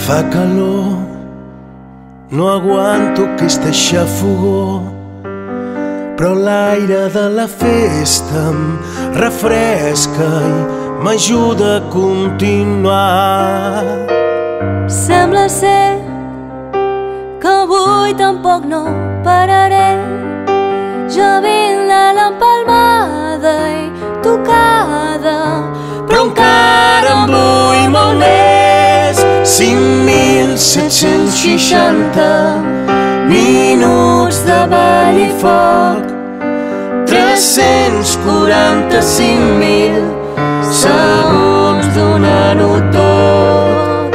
Fa calor, no aguanto aquesta xafogor, però l'aire de la festa em refresca i m'ajuda a continuar. Sembla ser que avui tampoc no pararé. Ja vinc de l'empalmada i tocada, però encara em vull molt més. 5.760 minuts de ball i foc, 345.000 segons donant-ho tot.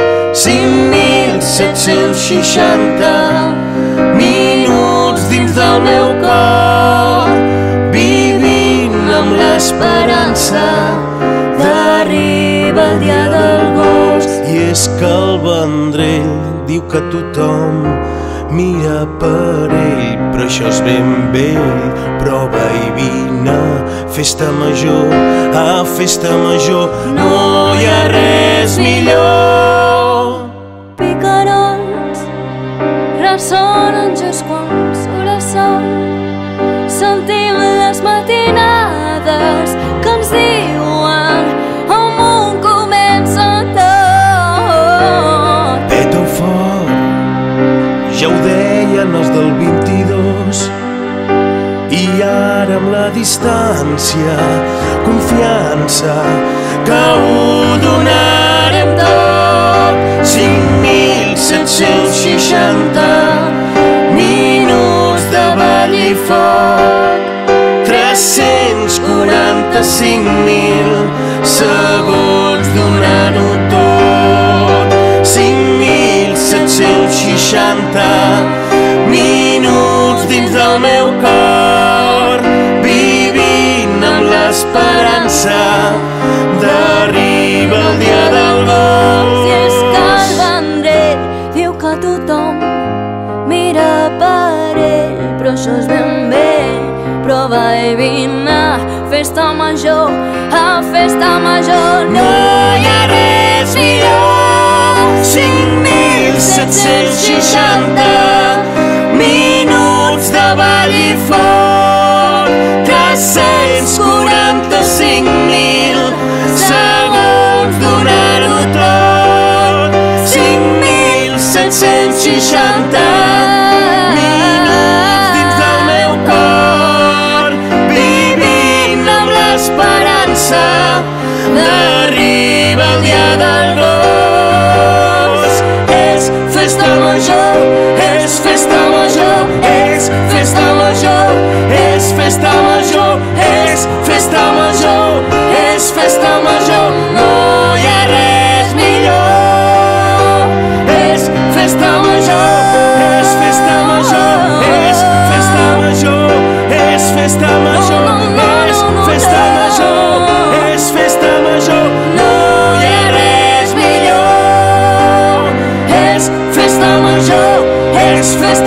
5.760 minuts dins del meu cor, vivint amb l'esperança d'arribar el dia del gos. I és que el Vendrell diu que tothom mira per ell, però això és ben vell. Prova i vine, festa major, a festa major no hi ha res millor. Picarols ressonen just quan surt el sol, sentim les matinades que ens diuen el món comença tot. Peta-ho fort, ja ho deien els del 22, i ara amb la distància, confiança, que ho donarem tot. 5.760 minuts de ball i foc, 345.000 segons donant-ho tot. 5.760 minuts dins del meu cor, vivint amb l'esperança d'arribar el dia del gos. I és que el Vendrell diu que tothom mira per ell, però això és ben vell. Prova i vine, festa major, a festa major No hi ha res millor. 5.760 minuts de ball i foc, 345.000 segons donant-ho tot. 5.760 minuts dins del meu cor, vivint amb l'esperança d'arribar el dia del gos. És festa major, és festa major, és festa major, és festa major, és festa major, és festa major, no hi ha res millor. És festa major, és festa major, és festa major, és festa major, és festa major, és festa major, no hi ha res millor. És festa major, és festa